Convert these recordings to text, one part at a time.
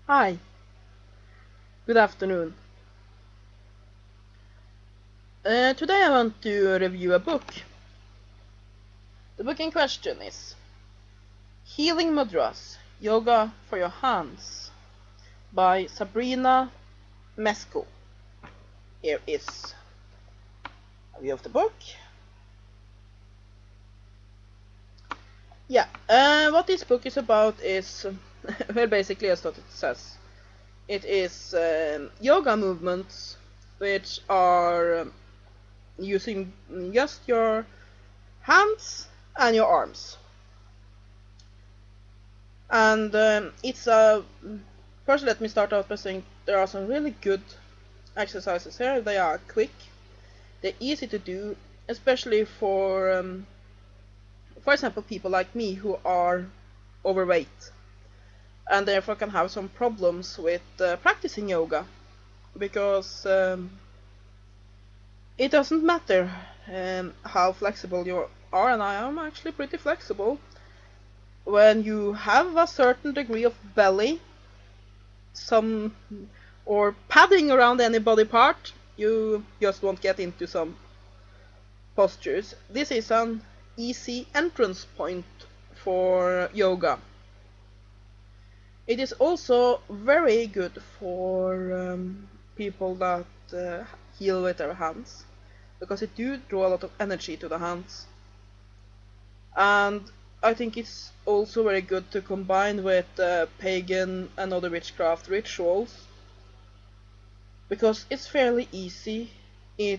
Hi, good afternoon. Today I want to review a book. The book in question is Healing Mudras Yoga for Your Hands by Sabrina Mesco. Here is a view of the book. What this book is about is, well, basically as what it says. It is yoga movements which are using just your hands and your arms. And it's a first let me start out by saying there are some really good exercises here. They are quick, they're easy to do, especially for example, people like me who are overweight and therefore can have some problems with practicing yoga because it doesn't matter how flexible you are, and I am actually pretty flexible. When you have a certain degree of belly, some or padding around any body part, you just won't get into some postures. This is an easy entrance point for yoga. It is also very good for people that heal with their hands, because it do draw a lot of energy to the hands. And I think it's also very good to combine with pagan and other witchcraft rituals, because it's fairly easy. It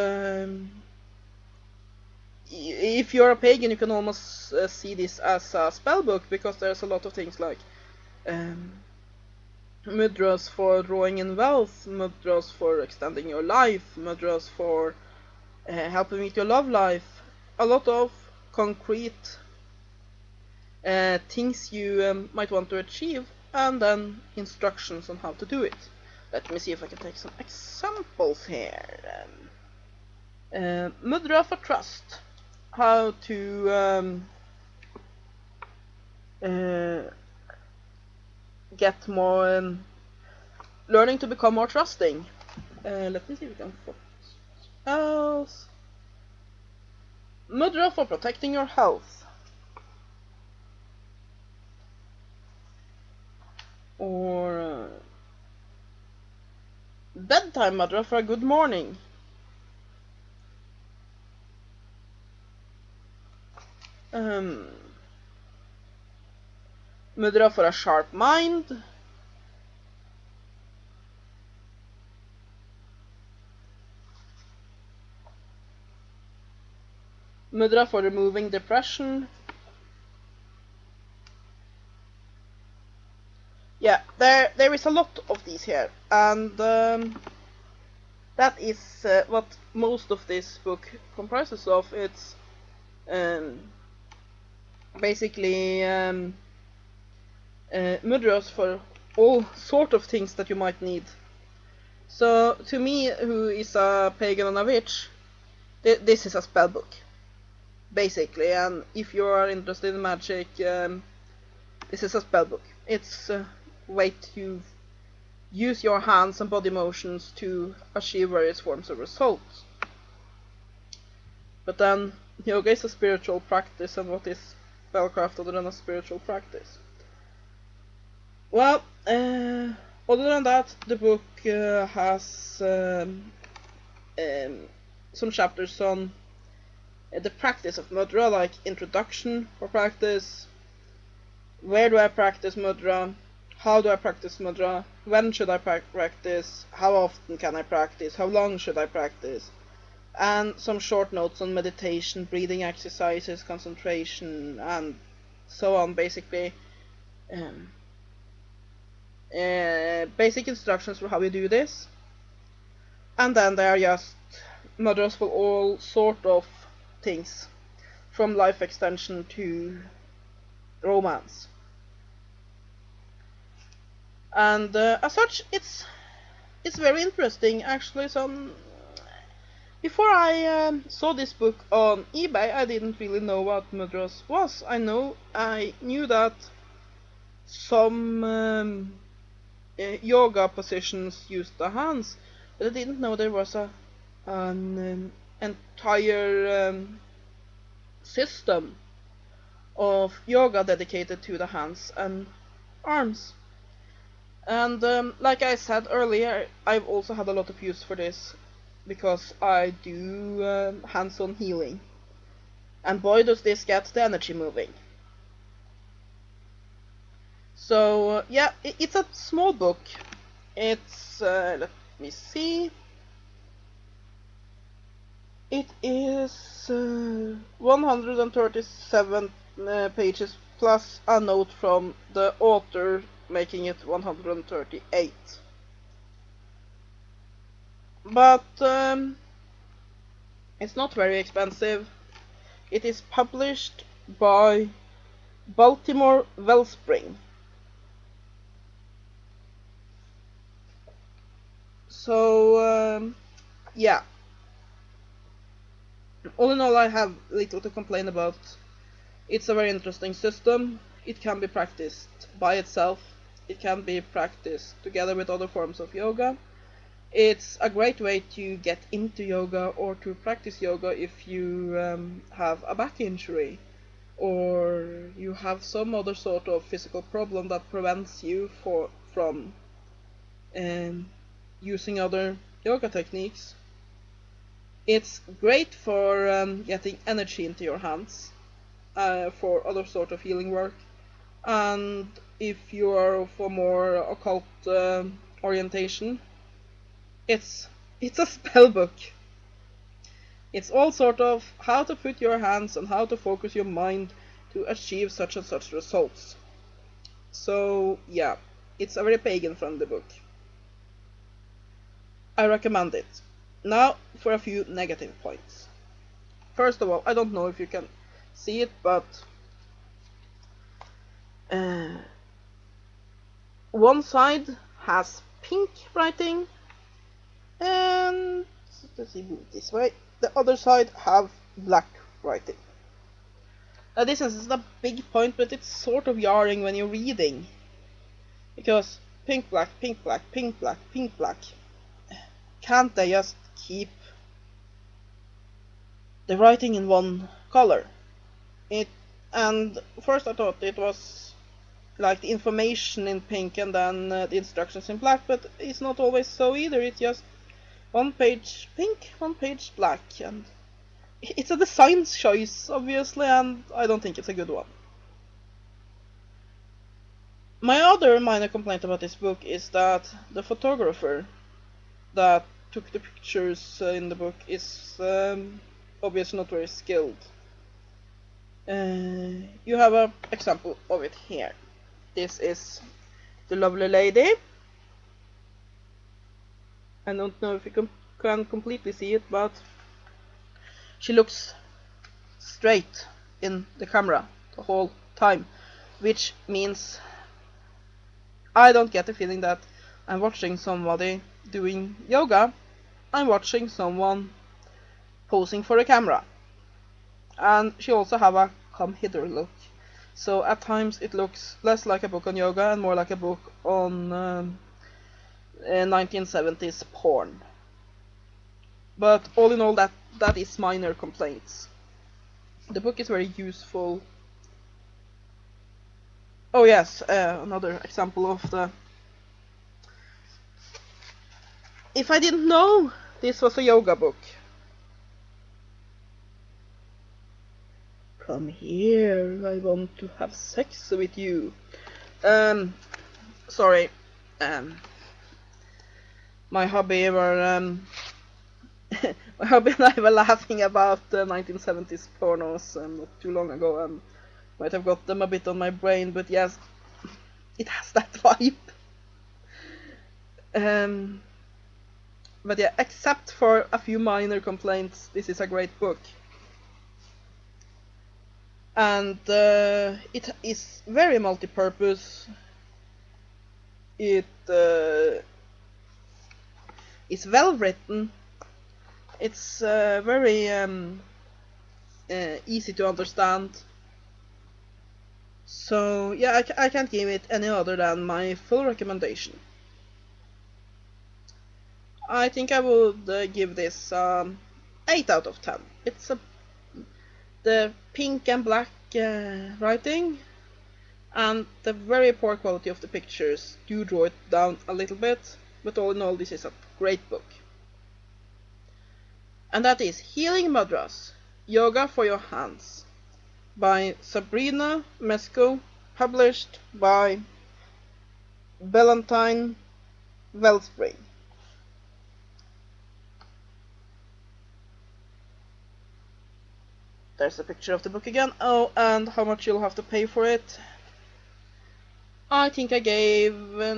if you're a pagan, you can almost see this as a spell book, because there's a lot of things like um, mudras for drawing in wealth, mudras for extending your life, mudras for helping with your love life. A lot of concrete things you might want to achieve, and then instructions on how to do it. Let me see if I can take some examples here. Mudra for trust. How to get more, learning to become more trusting. Let me see if we can focus else. Mudra for protecting your health. Or bedtime mudra for a good morning. Mudra for a sharp mind. Mudra for removing depression. Yeah, there is a lot of these here, and that is what most of this book comprises of. It's um, basically mudras for all sort of things that you might need. So to me, who is a pagan and a witch, this is a spell book, basically. And if you are interested in magic, this is a spell book. It's a way to use your hands and body motions to achieve various forms of results. But then, yoga is a spiritual practice, and what is spellcraft other than a spiritual practice? Well, other than that, the book has some chapters on the practice of mudra, like introduction for practice, where do I practice mudra, how do I practice mudra, when should I practice, how often can I practice, how long should I practice, and some short notes on meditation, breathing exercises, concentration, and so on. Basically, um, basic instructions for how you do this. And then there are just mudras for all sort of things, from life extension to romance. And as such, it's very interesting. Actually, some before I saw this book on eBay, I didn't really know what mudras was. I knew that some yoga positions use the hands, but I didn't know there was an entire system of yoga dedicated to the hands and arms. And like I said earlier, I've also had a lot of use for this because I do hands-on healing. And boy does this get the energy moving. So yeah, it's a small book. It's, let me see, it is 137 pages plus a note from the author, making it 138. But it's not very expensive. It is published by Baltimore Wellspring. So yeah, all in all, I have little to complain about. It's a very interesting system. It can be practiced by itself. It can be practiced together with other forms of yoga. It's a great way to get into yoga or to practice yoga if you have a back injury or you have some other sort of physical problem that prevents you from using other yoga techniques. It's great for getting energy into your hands for other sort of healing work. And if you are for more occult orientation, it's a spell book. It's all sort of how to put your hands and how to focus your mind to achieve such and such results. So yeah, it's a very pagan friendly book. I recommend it. Now for a few negative points. First of all, I don't know if you can see it, but one side has pink writing and, let's see, move this way, the other side have black writing. Now this is a big point, but it's sort of jarring when you're reading, because pink black, pink black, pink black, pink black. Can't they just keep the writing in one color? And first I thought it was like the information in pink and then the instructions in black, but it's not always so either. It's just one page pink, one page black, and it's a design choice, obviously, and I don't think it's a good one. My other minor complaint about this book is that the photographer that took the pictures in the book is obviously not very skilled. You have an example of it here. This is the lovely lady. I don't know if you can completely see it, but she looks straight in the camera the whole time, which means I don't get the feeling that I'm watching somebody doing yoga. I'm watching someone posing for a camera. And she also have a come hither look. So at times it looks less like a book on yoga and more like a book on 1970s porn. But all in all, that is minor complaints. The book is very useful. Oh yes, another example of the... If I didn't know this was a yoga book. Come here, I want to have sex with you. Sorry. My hubby were my hubby and I were laughing about the 1970s pornos not too long ago, and might have got them a bit on my brain, but yes, it has that vibe. But yeah, except for a few minor complaints, this is a great book. And it is very multi-purpose. It is well written. It's very easy to understand. So yeah, I can't give it any other than my full recommendation. I think I would give this 8 out of 10. It's the pink and black writing and the very poor quality of the pictures do draw it down a little bit, but all in all this is a great book. And that is Healing Mudras, Yoga for Your Hands by Sabrina Mesco, published by Ballantine Wellspring. There's a picture of the book again. Oh, and how much you'll have to pay for it. I think I gave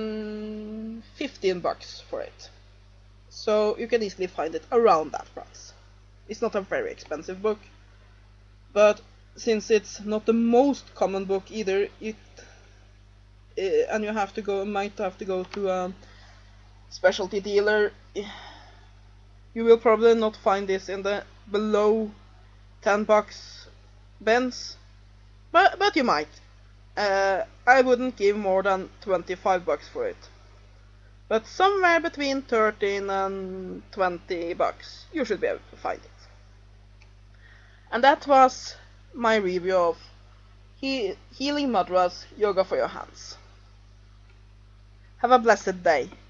15 bucks for it. So you can easily find it around that price. It's not a very expensive book, but since it's not the most common book either, and you might have to go to a specialty dealer, you will probably not find this in the below 10 bucks bins, but you might. I wouldn't give more than 25 bucks for it. But somewhere between 13 and 20 bucks, you should be able to find it. And that was my review of Healing Mudras, Yoga for Your Hands. Have a blessed day.